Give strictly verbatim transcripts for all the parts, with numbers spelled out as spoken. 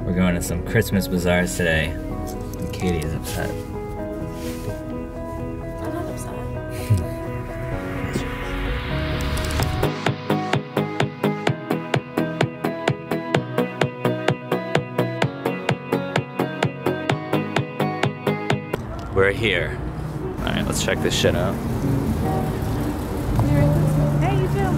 We're going to some Christmas bazaars today. And Katie is upset. I'm not upset. We're here. Alright, let's check this shit out. Hey, you too.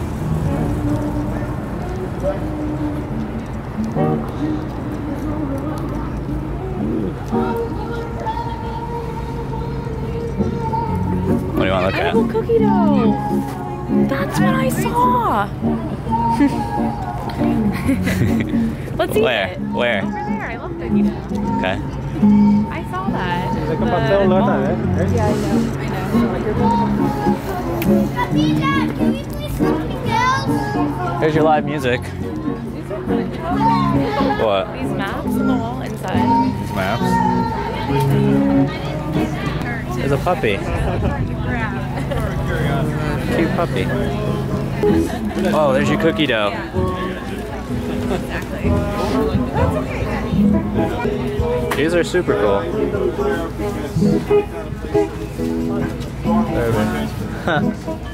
What do you want to look at? Edible cookie dough. That's what I saw. Let's eat Where? it. Where? Over there. I love cookie dough. Okay. I saw that. Like a The- pastel lata, eh? Yeah, I know. I know. Can we play something else? Here's your live music. What? These maps on the wall inside. These maps? There's a puppy. Cute puppy. Oh, there's your cookie dough. Exactly. These are super cool. Huh.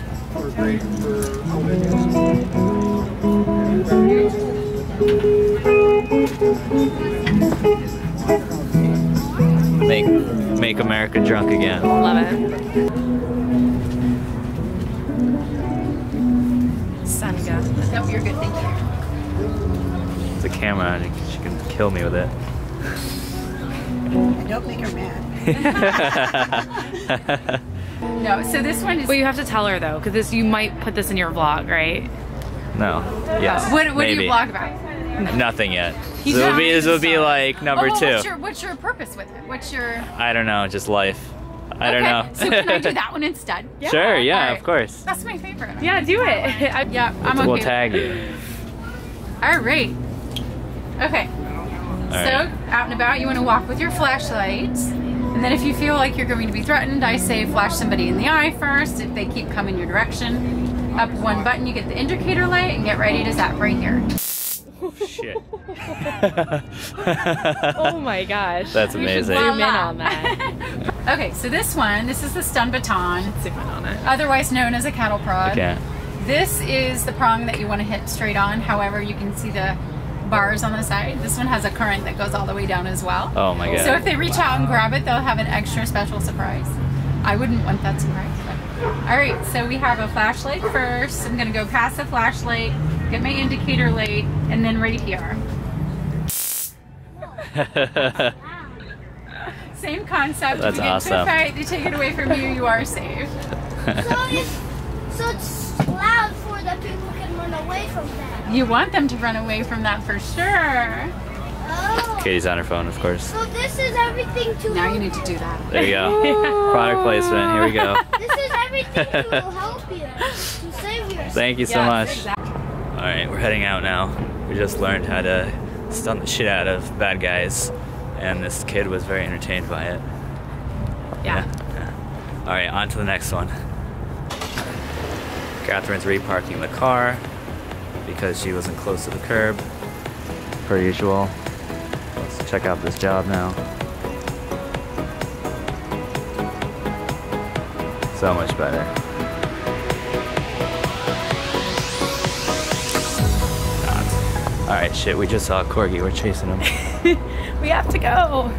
Make make America drunk again. Love it. Sanga. No, you're good, thank you. It's a camera and she can kill me with it. Don't make her mad. No, so this one is. Well, you have to tell her though, because this you might put this in your vlog, right? No. Yes. What, what maybe. do you vlog about? Nothing yet. He's This would not be this would be sorry. like number oh, two. What's your, what's your purpose with it? What's your? I don't know, just life. I don't Okay, know. So can I do that one instead? Yeah. Sure, yeah, All right. of course. That's my favorite. Yeah, do it. I, yeah, I'm We'll okay. tag you. All right. Okay. All so right. out and about, you want to walk with your flashlight, and then if you feel like you're going to be threatened, I say flash somebody in the eye first. If they keep coming your direction, up one button, you get the indicator light, and get ready to zap right here. Oh, shit. Oh my gosh. That's We amazing. should zoom in on that. Okay, so this one, this is the stun baton, Zoom in on it. otherwise known as a cattle prod. Okay. This is the prong that you want to hit straight on. However, you can see the bars on the side. This one has a current that goes all the way down as well. Oh my god. So if they reach out and grab it, they'll have an extra special surprise. I wouldn't want that surprise. But. All right, so we have a flashlight first. I'm gonna go past the flashlight, get my indicator light, and then right here. Same concept. That's if you get awesome. to a fight, they take it away from you, you are safe. So it's, so it's loud for the people can run away from that. You want them to run away from that for sure. Oh. Katie's on her phone, of course. So this is everything to Now help you need to do that. There you go. Product placement. Here we go. This is everything to help you, to save yourself. Thank you so Yes, much. exactly. All right, we're heading out now. We just learned how to stun the shit out of bad guys, and this kid was very entertained by it. Yeah. Yeah. All right, on to the next one. Catherine's reparking the car because she wasn't close to the curb, per usual. Let's check out this job now. So much better. Not. All right, shit, we just saw a Corgi. We're chasing him. We have to go.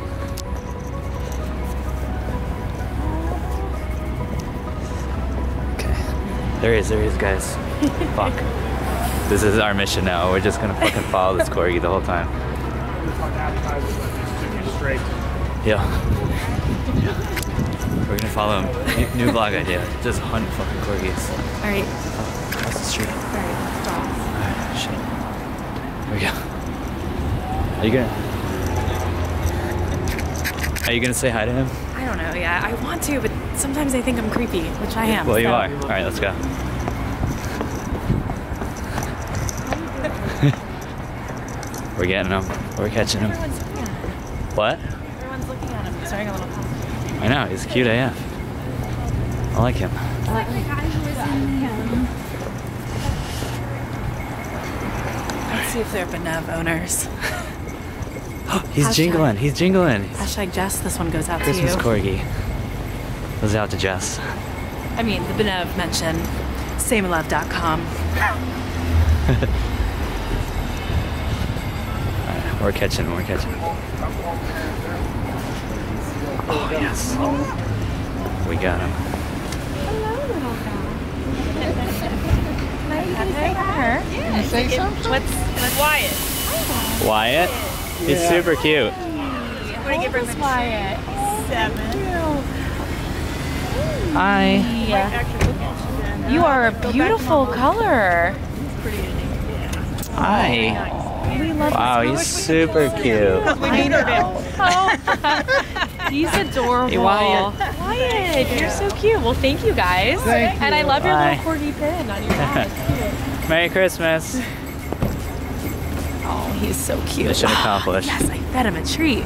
Okay. There he is, there he is, guys. Fuck. This is our mission now. We're just gonna fucking follow this Corgi the whole time. Straight. Yeah. We're gonna follow him. New, new vlog idea. Just hunt fucking Corgis. All right. Oh, across the street. All right. Stop. Alright, shit. Here we go. Are you gonna... Are you gonna say hi to him? I don't know, yeah. I want to, but sometimes I think I'm creepy, which I am. Well, you so. are. Alright, let's go. We're getting him. We're catching him. Everyone's looking at him. What? Everyone's looking at him. He's wearing a little costume. I know, he's cute A F. I like him. Like the guy who was in the, um, Let's see if they're Benev owners. He's Hashtag. jingling. He's jingling. Hashtag Jess, this one goes out Christmas to you. Corgi. Goes out to Jess. I mean, the Benev mention, samelove dot com. Right, we're catching, we're catching. Oh, yes. We got him. Can you say something? What's, what's Wyatt? Wyatt? He's super cute. What do you give for Wyatt? Seven. Hi. Yeah. You are a beautiful color. Hi. We love Wow, he's super cute. I know. Oh, he's adorable. Hey, Wyatt. Wyatt, you're so cute. Well, thank you guys. Thank and I love your Bye. little corgi pin on your back. It's cute. Merry Christmas. Oh, he's so cute. Mission accomplished. Yes, I fed him a treat.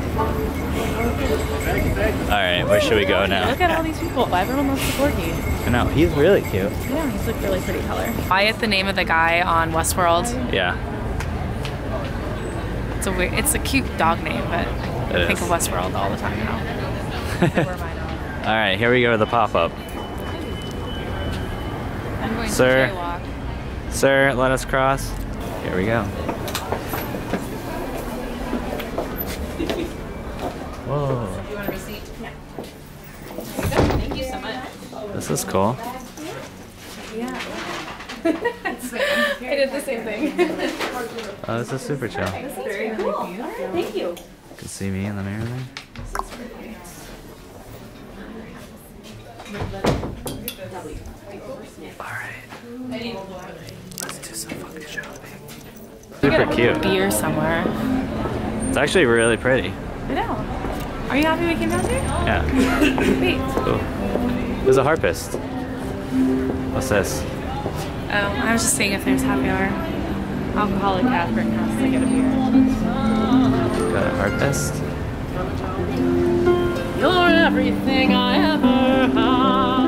All right, where should we go now? Look at all these people. Everyone loves the corgi. I know, he's really cute. Yeah, he's like really pretty color. Wyatt, the name of the guy on Westworld. Yeah. It's a weird, it's a cute dog name, but I It think is. of Westworld all the time now. All right, here we go to the pop-up. I'm going Sir. to jaywalk. Sir, let us cross. Here we go. Whoa, You want a receipt? Yeah. Thank you so much. this is cool. I did the same thing. Oh, this is super chill. Very cool. All right, thank you. You can see me in the mirror there. Alright. Let's do some fucking shopping. Super cute. Beer somewhere. It's actually really pretty. I know. Are you happy we came down here? Yeah. Wait. Ooh. There's a harpist. What's this? Oh, I was just saying if there's happy hour. Alcoholic Catherine has to get a beer. Got a harpist. You're everything I ever had.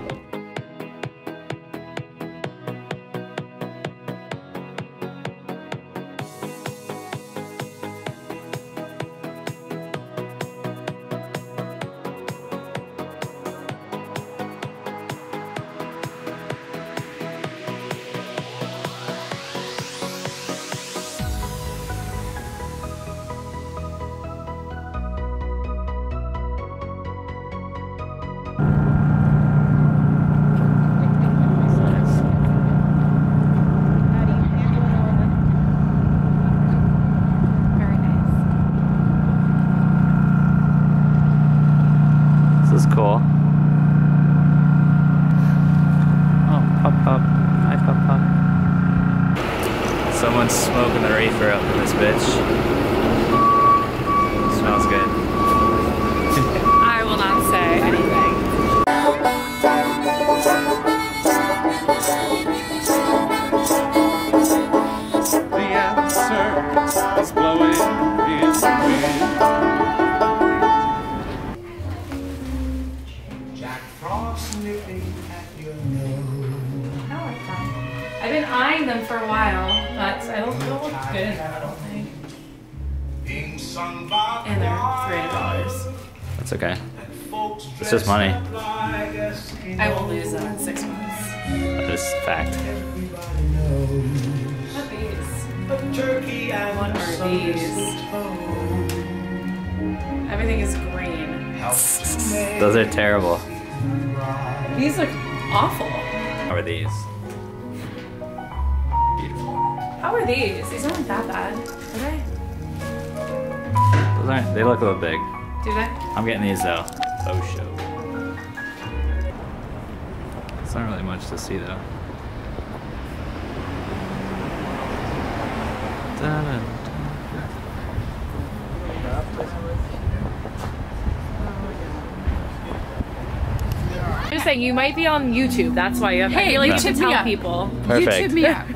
Very nice. This is cool. Oh, pop pop. Hi, pop pop. Someone's smoking the reefer up in this bitch. Smells good. I will not say anything. The answer is blowing in the wind. Jack Frost sniffing at your nose. I like them. I've been eyeing them for a while, but I don't, don't look good in them, I don't think. Being sung by And they're three hundred dollars. That's okay. folks It's just money. dressed up like Eskimos. I will lose them in six months. That is fact. Everybody knows What are these? a turkey and What are some these? mistletoe. Everything is green. Helps to make Those are terrible. it right. These look awful. How are these? Beautiful. How are these? These aren't that bad, are they? Those aren't, they look a little big. Do they? I'm getting these though. Oh, show. It's not really much to see though. Da-da. I'm just saying, you might be on YouTube. That's why you have Hey, I feel like you YouTube should me tell up. people. Perfect. YouTube me up.